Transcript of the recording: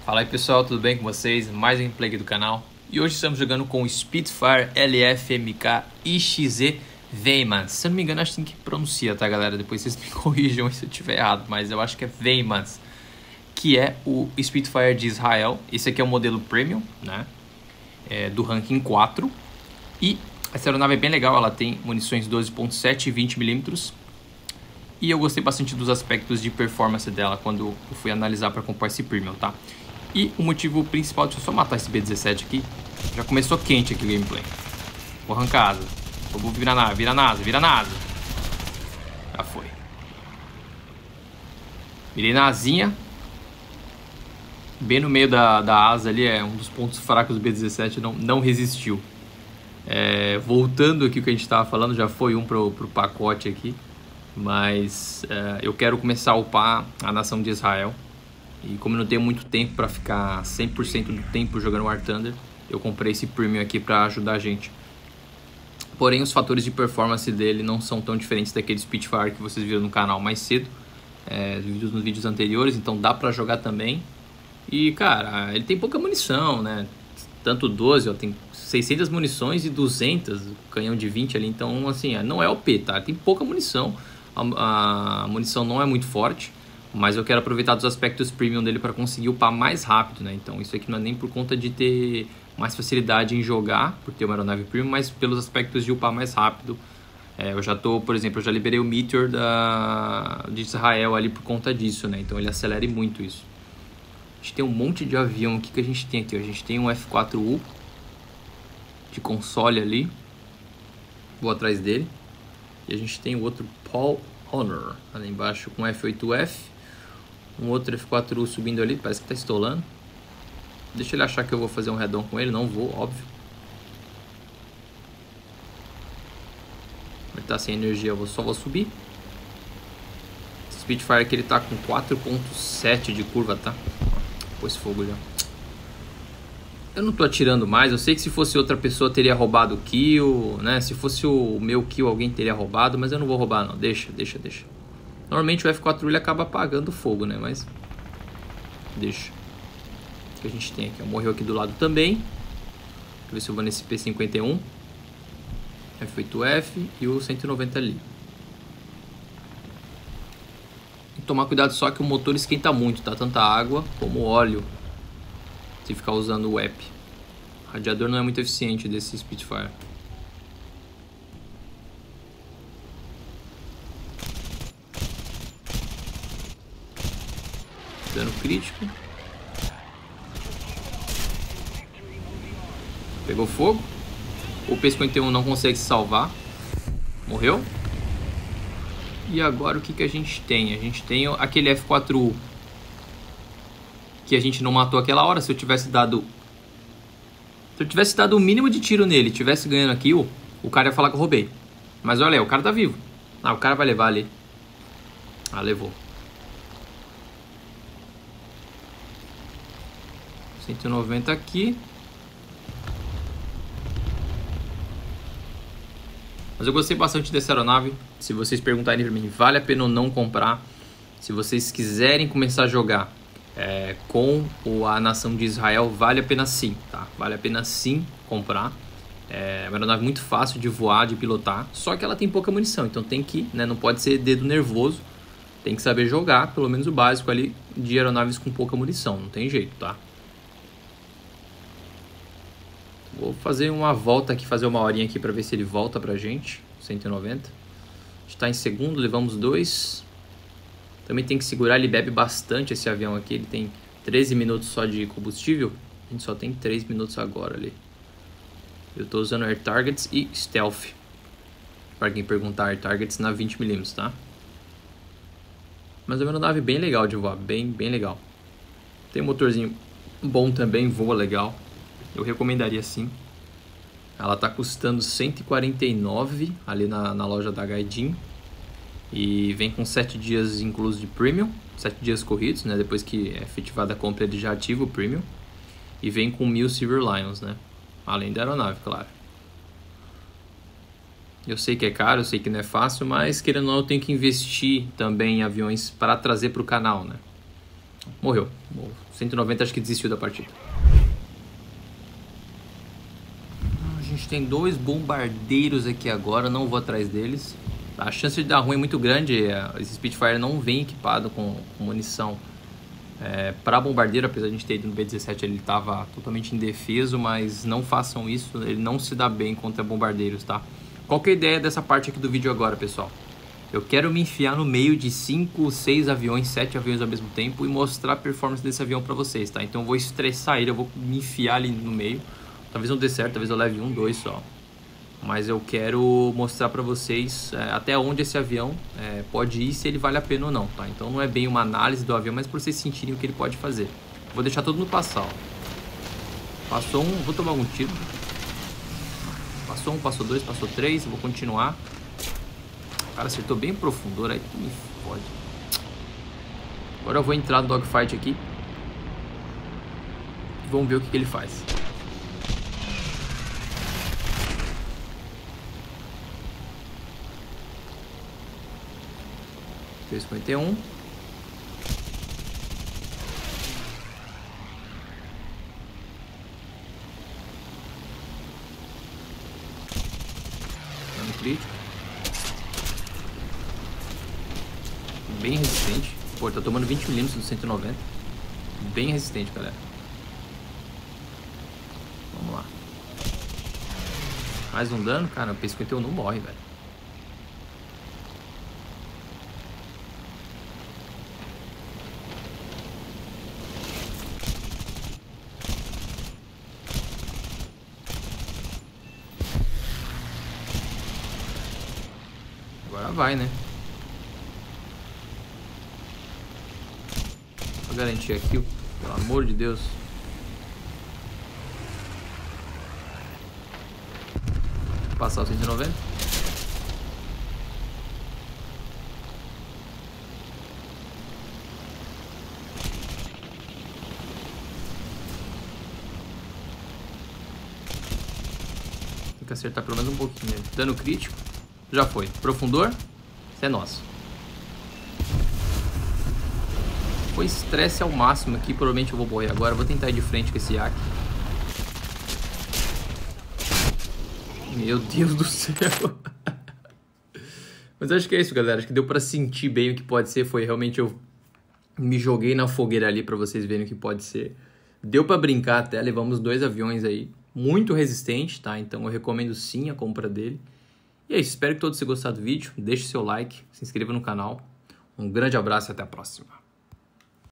Fala aí pessoal, tudo bem com vocês? Mais um gameplay aqui do canal. E hoje estamos jogando com o Spitfire LF-MK IXZ Weymans. Se eu não me engano, acho que tem que pronunciar, tá galera? Depois vocês me corrijam se eu estiver errado, mas eu acho que é Weymans, que é o Spitfire de Israel. Esse aqui é o modelo Premium, né? Do ranking 4. E essa aeronave é bem legal, ela tem munições 12.7 e 20mm. E eu gostei bastante dos aspectos de performance dela quando eu fui analisar para comprar esse Premium, tá? E o motivo principal, deixa eu só matar esse B-17 aqui. Já começou quente aqui o gameplay. Vou arrancar asa. Vou virar na asa, vira na asa. Já foi. Virei na asinha. Bem no meio da asa ali, é um dos pontos fracos do B-17, não resistiu. Voltando aqui o que a gente estava falando, já foi pro pacote aqui. Mas eu quero começar a upar a nação de Israel. E como eu não tenho muito tempo para ficar 100% do tempo jogando War Thunder, eu comprei esse Premium aqui para ajudar a gente. Porém, os fatores de performance dele não são tão diferentes daquele Spitfire que vocês viram no canal mais cedo, nos vídeos anteriores, então dá para jogar também. E cara, ele tem pouca munição, né? Tanto 12, ó, tem 600 munições e 200, canhão de 20 ali, então assim, não é OP, tá? Tem pouca munição, a munição não é muito forte. Mas eu quero aproveitar dos aspectos premium dele para conseguir upar mais rápido, né? Então isso aqui não é nem por conta de ter mais facilidade em jogar, por ter uma aeronave premium, mas pelos aspectos de upar mais rápido. Eu já tô, por exemplo, eu já liberei o Meteor de Israel ali por conta disso, né? Então ele acelera muito isso. A gente tem um monte de avião. O que a gente tem aqui? A gente tem um F4U de console ali. Vou atrás dele. E a gente tem o outro Paul Honor ali embaixo com F8F. Um outro F4U subindo ali, parece que tá estolando. Deixa ele achar que eu vou fazer um head-on com ele, não vou, óbvio. Ele tá sem energia, eu só vou subir. Esse Spitfire aqui ele tá com 4.7 de curva, tá? Pôs fogo já. Eu não tô atirando mais, eu sei que se fosse outra pessoa teria roubado o kill, né? Se fosse o meu kill alguém teria roubado, mas eu não vou roubar não, deixa. Normalmente o F4 ele acaba apagando o fogo, né? Mas deixa. O que a gente tem aqui? Morreu aqui do lado também. Deixa eu ver se eu vou nesse P51. F8F e o 190 ali. Tem que tomar cuidado só que o motor esquenta muito, tá? Tanta água como óleo. Se ficar usando o EP. O radiador não é muito eficiente desse Spitfire. Dano crítico. Pegou fogo. O P51 não consegue se salvar. Morreu. E agora o que a gente tem? A gente tem aquele F4U que a gente não matou aquela hora. Se eu tivesse dado o mínimo de tiro nele, tivesse ganhando a kill, o cara ia falar que eu roubei. Mas olha aí, o cara tá vivo. O cara vai levar ali. Levou. 190 aqui. Mas eu gostei bastante dessa aeronave. Se vocês perguntarem pra mim, vale a pena ou não comprar? Se vocês quiserem começar a jogar com a nação de Israel, vale a pena sim, tá? Vale a pena sim comprar. É uma aeronave muito fácil de voar, de pilotar. Só que ela tem pouca munição, então tem que, né, não pode ser dedo nervoso. Tem que saber jogar, pelo menos o básico ali de aeronaves com pouca munição. Não tem jeito, tá? Vou fazer uma volta aqui, fazer uma horinha aqui para ver se ele volta pra gente. 190. A gente tá em segundo, levamos 2. Também tem que segurar, ele bebe bastante esse avião aqui. Ele tem 13 minutos só de combustível. A gente só tem 3 minutos agora ali. Eu tô usando Air Targets e Stealth. Para quem perguntar, Air Targets na 20mm, tá? Mas é uma nave bem legal de voar, bem legal. Tem um motorzinho bom também, voa legal. Eu recomendaria sim. Ela tá custando 149 ali na loja da Gaidin. E vem com 7 dias incluso de Premium. 7 dias corridos, né? Depois que é efetivada a compra, ele já ativa o Premium. E vem com 1000 Silver Lions, né? Além da aeronave, claro. Eu sei que é caro, eu sei que não é fácil, mas querendo ou não eu tenho que investir também em aviões para trazer para o canal, né? Morreu. 190 acho que desistiu da partida. A gente tem 2 bombardeiros aqui agora, não vou atrás deles. A chance de dar ruim é muito grande, esse Spitfire não vem equipado com munição para bombardeiro, apesar de a gente ter ido no B-17, ele estava totalmente indefeso, mas não façam isso, ele não se dá bem contra bombardeiros, tá? Qual que é a ideia dessa parte aqui do vídeo agora, pessoal? Eu quero me enfiar no meio de 5, 6 aviões, 7 aviões ao mesmo tempo e mostrar a performance desse avião para vocês, tá? Então eu vou estressar ele, eu vou me enfiar ali no meio. Talvez não dê certo, talvez eu leve 1, 2 só. Mas eu quero mostrar para vocês até onde esse avião pode ir, se ele vale a pena ou não, tá? Então não é bem uma análise do avião, mas para vocês sentirem o que ele pode fazer. Vou deixar todo mundo passar, ó. Passou um, vou tomar algum tiro. Passou um, passou 2, passou 3, vou continuar. O cara acertou bem profundor, aí tu me fode. Agora eu vou entrar no dogfight aqui. E vamos ver o que ele faz. T-51. Dano crítico. Bem resistente. Pô, tá tomando 20 mm do 190. Bem resistente, galera. Vamos lá. Mais um dano? Cara, o P-51 não morre, velho. Agora vai, né? Vou garantir aqui, pelo amor de Deus. Vou passar o 190. Tem que acertar pelo menos um pouquinho nele. Dano crítico. Já foi. Profundor. Isso é nosso. Foi estresse ao máximo aqui. Provavelmente eu vou morrer agora. Vou tentar ir de frente com esse Yak. Meu Deus do céu. Mas acho que é isso, galera. Acho que deu pra sentir bem o que pode ser. Foi realmente eu me joguei na fogueira ali pra vocês verem o que pode ser. Deu pra brincar até. Levamos 2 aviões aí. Muito resistente, tá? Então eu recomendo sim a compra dele. E é isso, espero que todos tenham gostado do vídeo, deixe seu like, se inscreva no canal. Um grande abraço e até a próxima.